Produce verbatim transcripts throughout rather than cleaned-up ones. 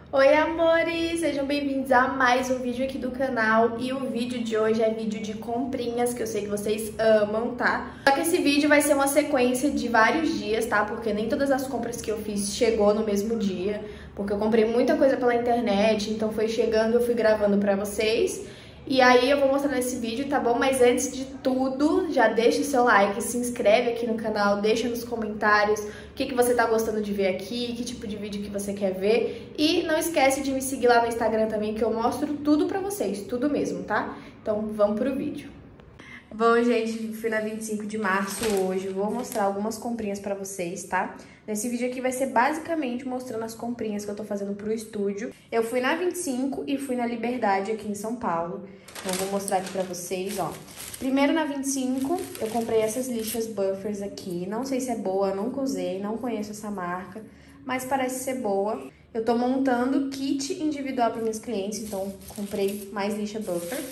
Oi amores, sejam bem-vindos a mais um vídeo aqui do canal. E o vídeo de hoje é vídeo de comprinhas, que eu sei que vocês amam, tá? Só que esse vídeo vai ser uma sequência de vários dias, tá? Porque nem todas as compras que eu fiz chegou no mesmo dia, porque eu comprei muita coisa pela internet, então foi chegando, eu fui gravando pra vocês. E aí eu vou mostrar nesse vídeo, tá bom? Mas antes de tudo, já deixa o seu like, se inscreve aqui no canal, deixa nos comentários o que, que você tá gostando de ver aqui, que tipo de vídeo que você quer ver. E não esquece de me seguir lá no Instagram também, que eu mostro tudo pra vocês, tudo mesmo, tá? Então vamos pro vídeo. Bom, gente, fui na vinte e cinco de março hoje, vou mostrar algumas comprinhas pra vocês, tá? Nesse vídeo aqui vai ser basicamente mostrando as comprinhas que eu tô fazendo pro estúdio. Eu fui na vinte e cinco e fui na Liberdade aqui em São Paulo, então vou mostrar aqui pra vocês, ó. Primeiro na vinte e cinco eu comprei essas lixas buffers aqui, não sei se é boa, nunca usei, não conheço essa marca, mas parece ser boa. Eu tô montando kit individual para minhas clientes, então comprei mais lixa buffer.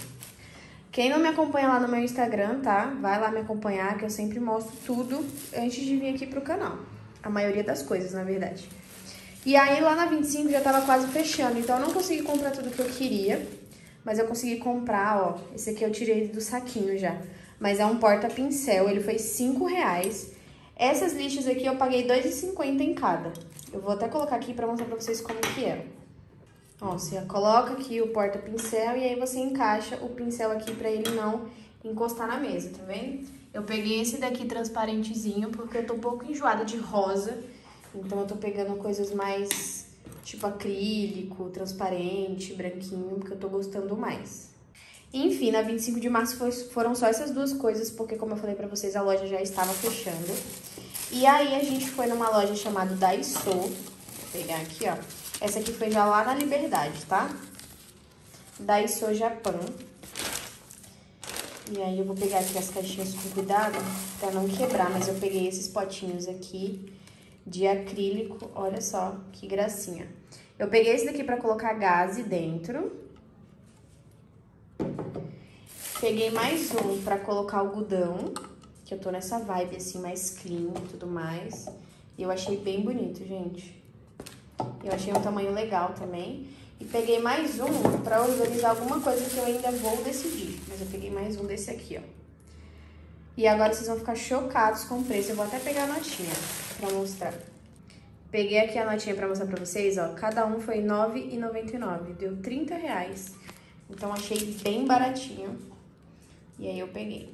Quem não me acompanha lá no meu Instagram, tá? Vai lá me acompanhar, que eu sempre mostro tudo antes de vir aqui pro canal. A maioria das coisas, na verdade. E aí, lá na vinte e cinco já tava quase fechando, então eu não consegui comprar tudo que eu queria. Mas eu consegui comprar, ó, esse aqui eu tirei do saquinho já. Mas é um porta-pincel, ele foi cinco reais. Essas lixas aqui eu paguei dois reais e cinquenta em cada. Eu vou até colocar aqui pra mostrar pra vocês como que é. Ó, você coloca aqui o porta-pincel e aí você encaixa o pincel aqui pra ele não encostar na mesa, tá vendo? Eu peguei esse daqui transparentezinho porque eu tô um pouco enjoada de rosa. Então eu tô pegando coisas mais tipo acrílico, transparente, branquinho, porque eu tô gostando mais. Enfim, na vinte e cinco de março foi, foram só essas duas coisas, porque como eu falei pra vocês, a loja já estava fechando. E aí a gente foi numa loja chamada Daiso. Vou pegar aqui, ó. Essa aqui foi já lá na Liberdade, tá? Daiso Japão. E aí eu vou pegar aqui as caixinhas com cuidado pra não quebrar, mas eu peguei esses potinhos aqui de acrílico, olha só que gracinha. Eu peguei esse daqui pra colocar gaze dentro. Peguei mais um pra colocar algodão, que eu tô nessa vibe assim mais clean e tudo mais. E eu achei bem bonito, gente. Eu achei um tamanho legal também. E peguei mais um pra organizar alguma coisa que eu ainda vou decidir. Mas eu peguei mais um desse aqui, ó. E agora vocês vão ficar chocados com o preço. Eu vou até pegar a notinha pra mostrar. Peguei aqui a notinha pra mostrar pra vocês, ó. Cada um foi nove reais e noventa e nove centavos. Deu trinta reais. Então achei bem baratinho. E aí eu peguei.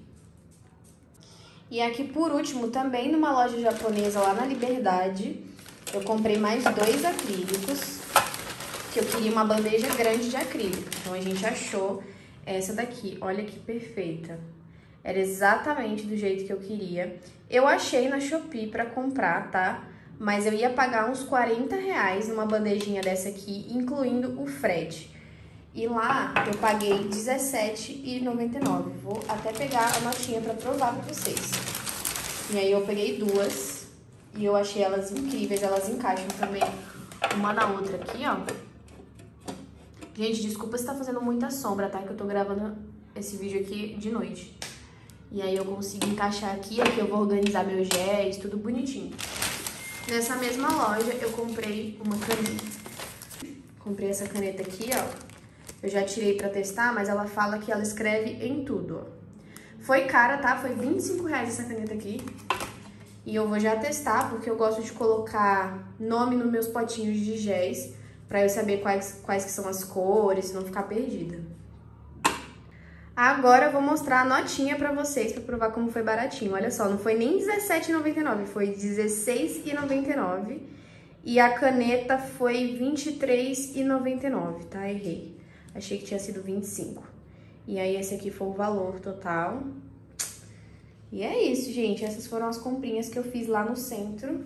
E aqui por último, também numa loja japonesa lá na Liberdade, eu comprei mais dois acrílicos, que eu queria uma bandeja grande de acrílico. Então a gente achou essa daqui, olha que perfeita. Era exatamente do jeito que eu queria. Eu achei na Shopee pra comprar, tá? Mas eu ia pagar uns quarenta reais numa bandejinha dessa aqui, incluindo o frete. E lá eu paguei dezessete reais e noventa e nove centavos. Vou até pegar a notinha pra provar pra vocês. E aí eu peguei duas. E eu achei elas incríveis, elas encaixam também uma na outra aqui, ó. Gente, desculpa se tá fazendo muita sombra, tá? Que eu tô gravando esse vídeo aqui de noite. E aí eu consigo encaixar aqui, aqui eu vou organizar meus géis, tudo bonitinho. Nessa mesma loja eu comprei uma caneta. Comprei essa caneta aqui, ó. Eu já tirei pra testar, mas ela fala que ela escreve em tudo, ó. Foi cara, tá? Foi vinte e cinco reais essa caneta aqui. E eu vou já testar, porque eu gosto de colocar nome nos meus potinhos de géis, pra eu saber quais, quais que são as cores, e não ficar perdida. Agora eu vou mostrar a notinha pra vocês, pra provar como foi baratinho. Olha só, não foi nem dezessete reais e noventa e nove centavos, foi dezesseis reais e noventa e nove centavos. E a caneta foi vinte e três reais e noventa e nove centavos, tá? Errei. Achei que tinha sido vinte e cinco reais. E aí esse aqui foi o valor total. E é isso, gente. Essas foram as comprinhas que eu fiz lá no centro.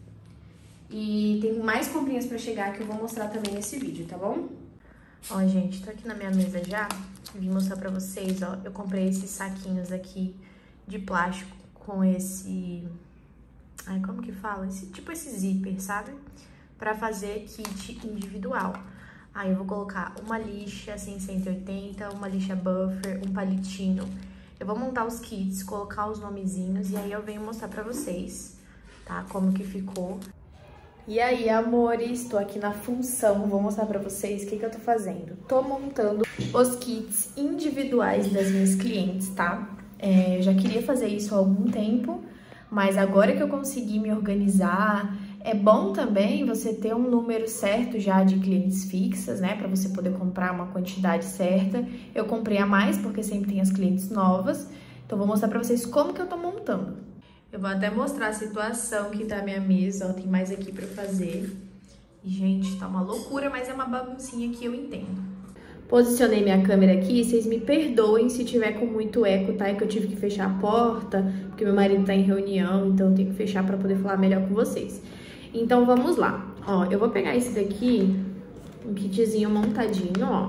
E tem mais comprinhas pra chegar que eu vou mostrar também nesse vídeo, tá bom? Ó, gente, tô aqui na minha mesa já. Vim mostrar pra vocês, ó. Eu comprei esses saquinhos aqui de plástico com esse... Ai, como que fala? Esse, tipo esse zíper, sabe? Pra fazer kit individual. Aí eu vou colocar uma lixa, assim, cento e oitenta, uma lixa buffer, um palitinho. Eu vou montar os kits, colocar os nomezinhos e aí eu venho mostrar pra vocês, tá? Como que ficou. E aí, amores, tô aqui na função, vou mostrar pra vocês o que que eu tô fazendo. Tô montando os kits individuais das minhas clientes, tá? É, eu já queria fazer isso há algum tempo, mas agora que eu consegui me organizar, é bom também você ter um número certo já de clientes fixas, né? Pra você poder comprar uma quantidade certa. Eu comprei a mais porque sempre tem as clientes novas, então vou mostrar pra vocês como que eu tô montando. Eu vou até mostrar a situação que tá a minha mesa, ó, tem mais aqui pra fazer. E, gente, tá uma loucura, mas é uma baguncinha que eu entendo. Posicionei minha câmera aqui, vocês me perdoem se tiver com muito eco, tá? É que eu tive que fechar a porta, porque meu marido tá em reunião, então eu tenho que fechar pra poder falar melhor com vocês. Então, vamos lá. Ó, eu vou pegar esse daqui, um kitzinho montadinho, ó.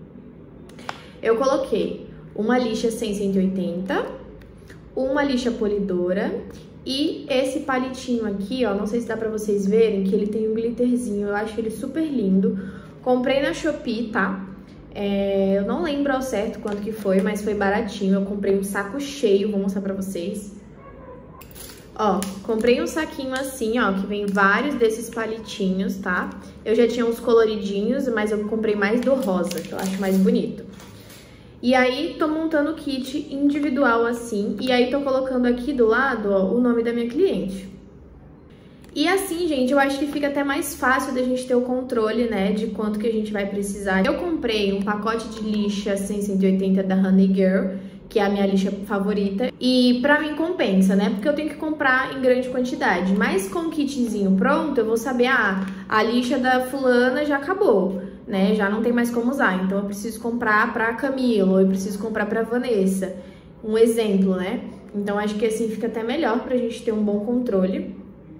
Eu coloquei uma lixa cem, cento e oitenta... uma lixa polidora e esse palitinho aqui, ó, não sei se dá pra vocês verem, que ele tem um glitterzinho, eu acho ele super lindo. Comprei na Shopee, tá? É, eu não lembro ao certo quanto que foi, mas foi baratinho. Eu comprei um saco cheio, vou mostrar pra vocês. Ó, comprei um saquinho assim, ó, que vem vários desses palitinhos, tá? Eu já tinha uns coloridinhos, mas eu comprei mais do rosa, que eu acho mais bonito. E aí, tô montando o kit individual assim, e aí tô colocando aqui do lado, ó, o nome da minha cliente. E assim, gente, eu acho que fica até mais fácil da gente ter o controle, né, de quanto que a gente vai precisar. Eu comprei um pacote de lixa cem, cento e oitenta da Honey Girl, que é a minha lixa favorita, e pra mim compensa, né, porque eu tenho que comprar em grande quantidade. Mas com o kitzinho pronto, eu vou saber, ah, a lixa da fulana já acabou, né, já não tem mais como usar, então eu preciso comprar pra Camila, ou eu preciso comprar pra Vanessa, um exemplo, né? Então acho que assim fica até melhor pra gente ter um bom controle.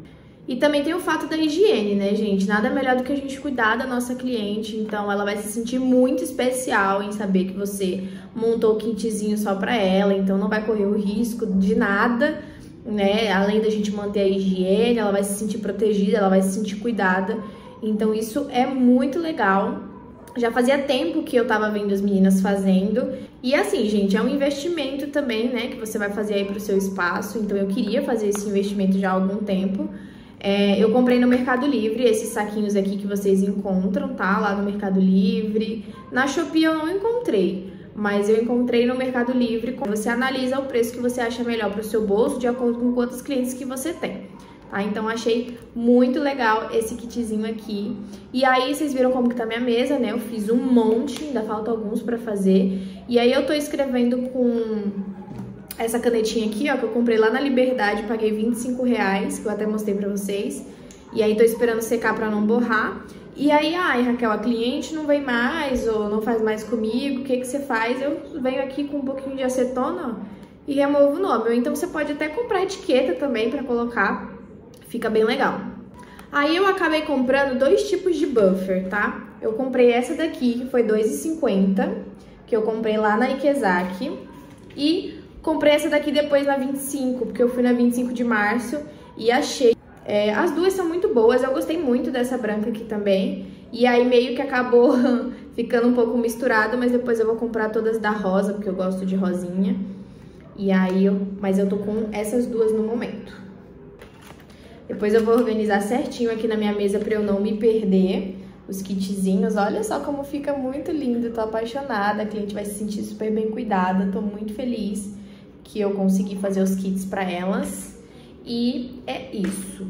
E também tem o fato da higiene, né, gente? Nada melhor do que a gente cuidar da nossa cliente, então ela vai se sentir muito especial em saber que você montou o kitzinho só pra ela, então não vai correr o risco de nada, né? Além da gente manter a higiene, ela vai se sentir protegida, ela vai se sentir cuidada. Então isso é muito legal. Já fazia tempo que eu tava vendo as meninas fazendo. E assim, gente, é um investimento também, né, que você vai fazer aí pro seu espaço. Então eu queria fazer esse investimento já há algum tempo. É, eu comprei no Mercado Livre esses saquinhos aqui que vocês encontram, tá? Lá no Mercado Livre. Na Shopee eu não encontrei, mas eu encontrei no Mercado Livre. Você analisa o preço que você acha melhor pro seu bolso, de acordo com quantos clientes que você tem. Tá? Então, achei muito legal esse kitzinho aqui. E aí, vocês viram como que tá minha mesa, né? Eu fiz um monte, ainda falta alguns pra fazer. E aí, eu tô escrevendo com essa canetinha aqui, ó, que eu comprei lá na Liberdade, paguei vinte e cinco reais, que eu até mostrei pra vocês. E aí, tô esperando secar pra não borrar. E aí, ai, Raquel, a cliente não vem mais, ou não faz mais comigo, o que que você faz? Eu venho aqui com um pouquinho de acetona, ó, e removo o nome. Ou então, você pode até comprar etiqueta também pra colocar. Fica bem legal. Aí eu acabei comprando dois tipos de buffer, tá? Eu comprei essa daqui, que foi dois reais e cinquenta centavos, que eu comprei lá na Ikezaki. E comprei essa daqui depois na vinte e cinco, porque eu fui na vinte e cinco de março e achei. É, as duas são muito boas, eu gostei muito dessa branca aqui também. E aí meio que acabou ficando um pouco misturado, mas depois eu vou comprar todas da rosa, porque eu gosto de rosinha. E aí eu... Mas eu tô com essas duas no momento. Depois eu vou organizar certinho aqui na minha mesa pra eu não me perder os kitzinhos. Olha só como fica muito lindo, tô apaixonada. A cliente vai se sentir super bem cuidada. Tô muito feliz que eu consegui fazer os kits pra elas. E é isso.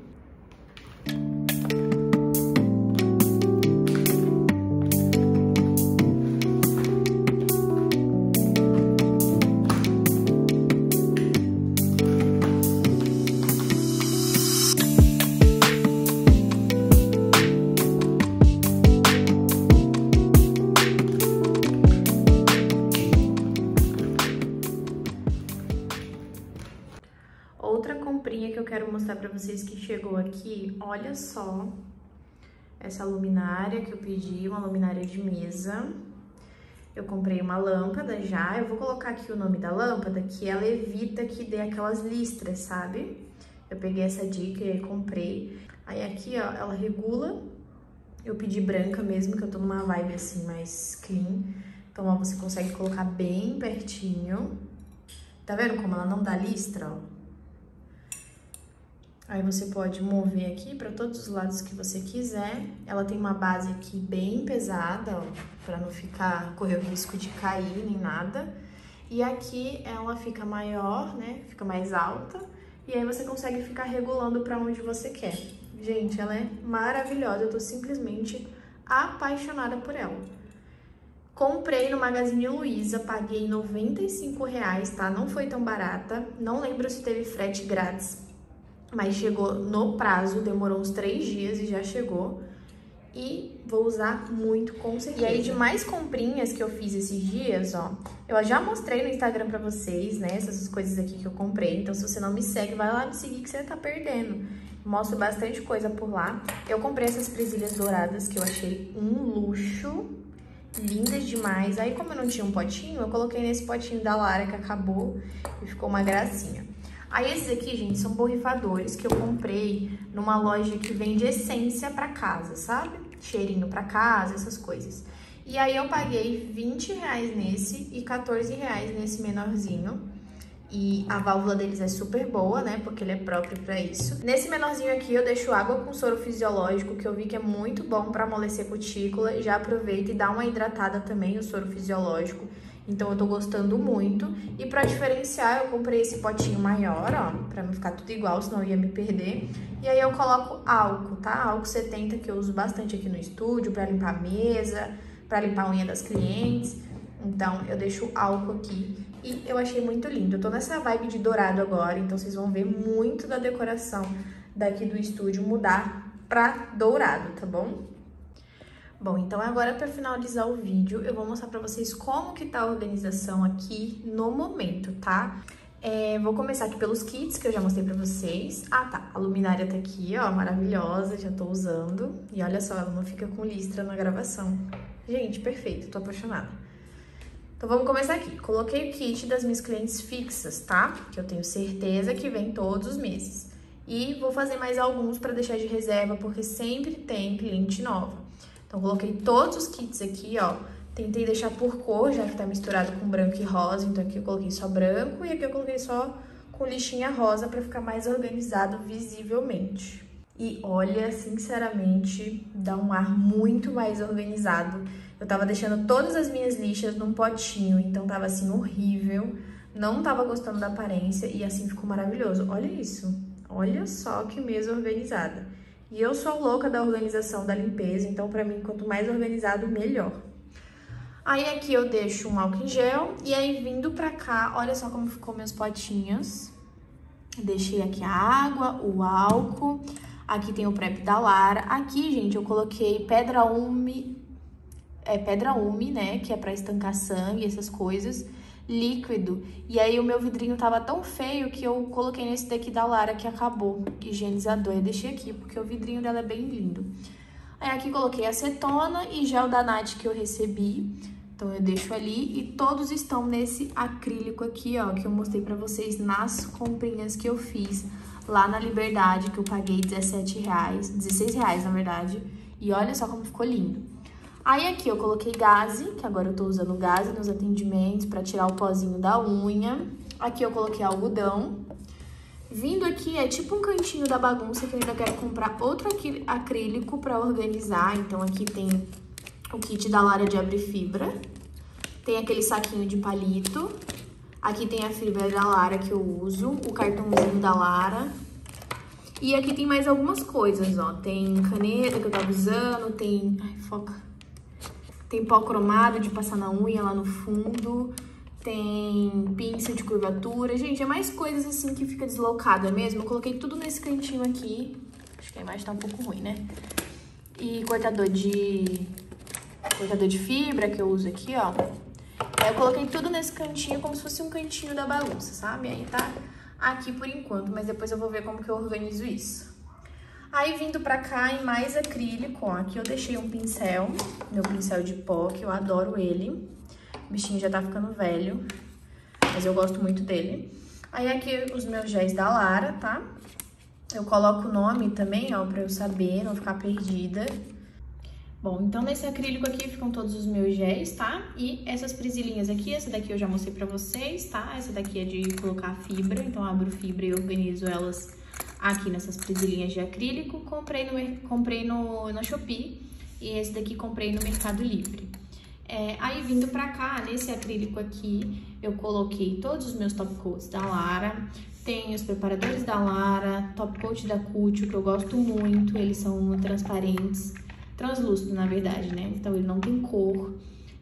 Outra comprinha que eu quero mostrar pra vocês que chegou aqui, olha só essa luminária que eu pedi, uma luminária de mesa. Eu comprei uma lâmpada já, eu vou colocar aqui o nome da lâmpada, que ela evita que dê aquelas listras, sabe? Eu peguei essa dica e aí comprei. Aí aqui, ó, ela regula. Eu pedi branca mesmo, que eu tô numa vibe assim mais clean. Então, ó, você consegue colocar bem pertinho. Tá vendo como ela não dá listra, ó? Aí você pode mover aqui para todos os lados que você quiser. Ela tem uma base aqui bem pesada, ó, para não ficar, correr o risco de cair nem nada. E aqui ela fica maior, né? Fica mais alta. E aí você consegue ficar regulando para onde você quer. Gente, ela é maravilhosa. Eu tô simplesmente apaixonada por ela. Comprei no Magazine Luiza, paguei noventa e cinco reais, tá? Não foi tão barata. Não lembro se teve frete grátis, mas chegou no prazo, demorou uns três dias e já chegou. E vou usar muito, com certeza. E aí, de mais comprinhas que eu fiz esses dias, ó, eu já mostrei no Instagram pra vocês, né, essas coisas aqui que eu comprei. Então, se você não me segue, vai lá me seguir que você tá perdendo. Mostro bastante coisa por lá. Eu comprei essas presilhas douradas que eu achei um luxo. Lindas demais. Aí, como eu não tinha um potinho, eu coloquei nesse potinho da Lara que acabou e ficou uma gracinha. Aí, esses aqui, gente, são borrifadores que eu comprei numa loja que vende essência pra casa, sabe? Cheirinho pra casa, essas coisas. E aí, eu paguei vinte reais nesse e quatorze reais nesse menorzinho. E a válvula deles é super boa, né? Porque ele é próprio pra isso. Nesse menorzinho aqui, eu deixo água com soro fisiológico, que eu vi que é muito bom pra amolecer cutícula. Já aproveita e dá uma hidratada também, o soro fisiológico. Então, eu tô gostando muito. E pra diferenciar, eu comprei esse potinho maior, ó, pra não ficar tudo igual, senão eu ia me perder. E aí, eu coloco álcool, tá? Álcool setenta, que eu uso bastante aqui no estúdio, pra limpar a mesa, pra limpar a unha das clientes. Então, eu deixo álcool aqui e eu achei muito lindo. Eu tô nessa vibe de dourado agora, então vocês vão ver muito da decoração daqui do estúdio mudar pra dourado, tá bom? Bom, então agora pra finalizar o vídeo, eu vou mostrar pra vocês como que tá a organização aqui no momento, tá? É, vou começar aqui pelos kits que eu já mostrei pra vocês. Ah, tá, a luminária tá aqui, ó, maravilhosa, já tô usando. E olha só, ela não fica com listra na gravação. Gente, perfeito, tô apaixonada. Então, vamos começar aqui. Coloquei o kit das minhas clientes fixas, tá? Que eu tenho certeza que vem todos os meses. E vou fazer mais alguns pra deixar de reserva, porque sempre tem cliente nova. Então, coloquei todos os kits aqui, ó. Tentei deixar por cor, já que tá misturado com branco e rosa. Então, aqui eu coloquei só branco e aqui eu coloquei só com lixinha rosa pra ficar mais organizado visivelmente. E olha, sinceramente, dá um ar muito mais organizado. Eu tava deixando todas as minhas lixas num potinho, então tava assim horrível. Não tava gostando da aparência e assim ficou maravilhoso. Olha isso, olha só que mesa organizada. E eu sou louca da organização, da limpeza, então pra mim quanto mais organizado, melhor. Aí aqui eu deixo um álcool em gel e aí vindo pra cá, olha só como ficou meus potinhos. Deixei aqui a água, o álcool, aqui tem o prep da Lara. Aqui, gente, eu coloquei pedra ume... É pedra ume, né, que é pra estancar sangue, essas coisas, líquido. E aí o meu vidrinho tava tão feio que eu coloquei nesse daqui da Lara que acabou, higienizador. Eu deixei aqui porque o vidrinho dela é bem lindo. Aí aqui coloquei acetona e gel da Nath que eu recebi. Então eu deixo ali e todos estão nesse acrílico aqui, ó, que eu mostrei pra vocês nas comprinhas que eu fiz lá na Liberdade, que eu paguei dezessete reais, dezesseis reais na verdade. E olha só como ficou lindo. Aí aqui eu coloquei gaze, que agora eu tô usando gaze nos atendimentos pra tirar o pozinho da unha. Aqui eu coloquei algodão. Vindo aqui é tipo um cantinho da bagunça que eu ainda quero comprar outro acrílico pra organizar. Então aqui tem o kit da Lara de abrir fibra. Tem aquele saquinho de palito. Aqui tem a fibra da Lara que eu uso, o cartãozinho da Lara. E aqui tem mais algumas coisas, ó. Tem caneta que eu tava usando, tem... Ai, foca... Tem pó cromado de passar na unha lá no fundo. Tem pincel de curvatura. Gente, é mais coisas assim que fica deslocada mesmo. Eu coloquei tudo nesse cantinho aqui. Acho que a imagem tá um pouco ruim, né? E cortador de... Cortador de fibra que eu uso aqui, ó. Aí eu coloquei tudo nesse cantinho como se fosse um cantinho da bagunça, sabe? Aí tá aqui por enquanto, mas depois eu vou ver como que eu organizo isso. Aí, vindo pra cá, em mais acrílico, ó, aqui eu deixei um pincel, meu pincel de pó, que eu adoro ele. O bichinho já tá ficando velho, mas eu gosto muito dele. Aí, aqui os meus géis da Lara, tá? Eu coloco o nome também, ó, pra eu saber, não ficar perdida. Bom, então nesse acrílico aqui ficam todos os meus géis, tá? E essas presilhinhas aqui, essa daqui eu já mostrei pra vocês, tá? Essa daqui é de colocar fibra, então eu abro fibra e organizo elas aqui nessas presilhinhas de acrílico. Comprei no, comprei no, na Shopee e esse daqui comprei no Mercado Livre. É, aí vindo pra cá, nesse acrílico aqui, eu coloquei todos os meus top coats da Lara. Tem os preparadores da Lara, top coat da Cútil, que eu gosto muito. Eles são transparentes, translúcido na verdade, né? Então ele não tem cor.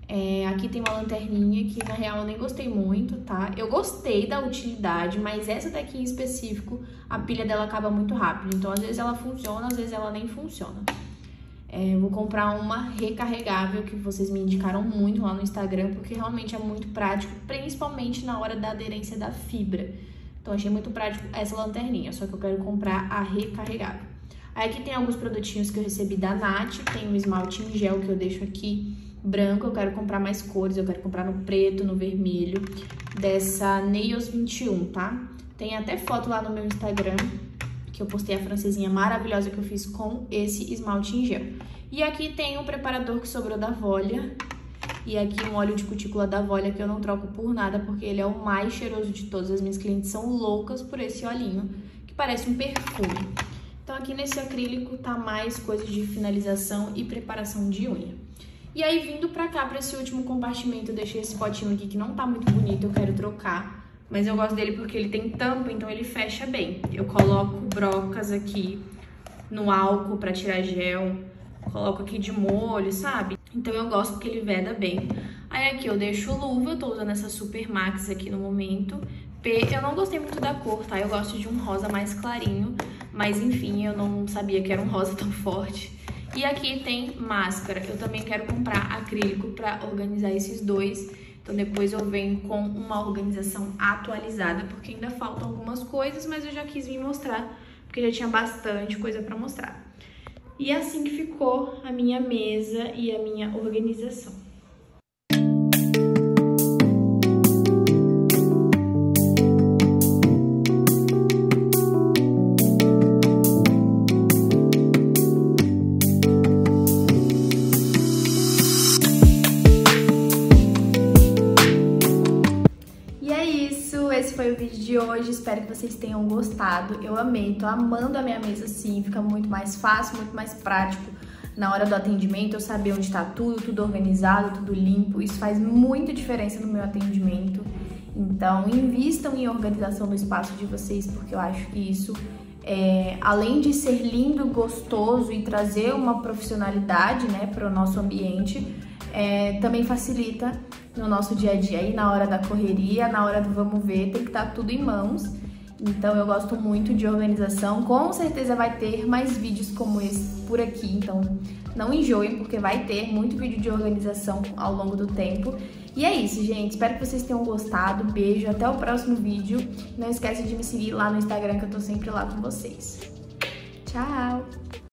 É, aqui tem uma lanterninha que na real eu nem gostei muito, tá? Eu gostei da utilidade, mas essa daqui em específico, a pilha dela acaba muito rápido. Então às vezes ela funciona, às vezes ela nem funciona. É, eu vou comprar uma recarregável que vocês me indicaram muito lá no Instagram, porque realmente é muito prático, principalmente na hora da aderência da fibra. Então achei muito prático essa lanterninha, só que eu quero comprar a recarregável. Aí aqui tem alguns produtinhos que eu recebi da Nath, tem um esmalte em gel que eu deixo aqui branco, eu quero comprar mais cores, eu quero comprar no preto, no vermelho, dessa Nails vinte e um, tá? Tem até foto lá no meu Instagram, que eu postei a francesinha maravilhosa que eu fiz com esse esmalte em gel. E aqui tem um preparador que sobrou da Volia, e aqui um óleo de cutícula da Volia que eu não troco por nada, porque ele é o mais cheiroso de todos. As minhas clientes são loucas por esse olhinho, que parece um perfume. Então aqui nesse acrílico tá mais coisas de finalização e preparação de unha. E aí vindo pra cá, pra esse último compartimento, eu deixei esse potinho aqui que não tá muito bonito, eu quero trocar. Mas eu gosto dele porque ele tem tampa, então ele fecha bem. Eu coloco brocas aqui no álcool pra tirar gel, coloco aqui de molho, sabe? Então eu gosto porque ele veda bem. Aí aqui eu deixo luva, eu tô usando essa Super Max aqui no momento. P, eu não gostei muito da cor, tá? Eu gosto de um rosa mais clarinho, mas enfim, eu não sabia que era um rosa tão forte. E aqui tem máscara, eu também quero comprar acrílico pra organizar esses dois. Então depois eu venho com uma organização atualizada, porque ainda faltam algumas coisas, mas eu já quis vir mostrar, porque já tinha bastante coisa pra mostrar. E assim que ficou a minha mesa e a minha organização. Esse foi o vídeo de hoje, espero que vocês tenham gostado. Eu amei, tô amando a minha mesa assim, fica muito mais fácil, muito mais prático na hora do atendimento, eu saber onde tá tudo, tudo organizado, tudo limpo. Isso faz muita diferença no meu atendimento. Então, invistam em organização do espaço de vocês, porque eu acho que isso, é, além de ser lindo, gostoso e trazer uma profissionalidade, né, para o nosso ambiente, é, também facilita no nosso dia a dia, aí na hora da correria, na hora do vamos ver, tem que estar tudo em mãos. Então eu gosto muito de organização, com certeza vai ter mais vídeos como esse por aqui, então não enjoem, porque vai ter muito vídeo de organização ao longo do tempo. E é isso, gente, espero que vocês tenham gostado, beijo, até o próximo vídeo. Não esquece de me seguir lá no Instagram, que eu tô sempre lá com vocês. Tchau!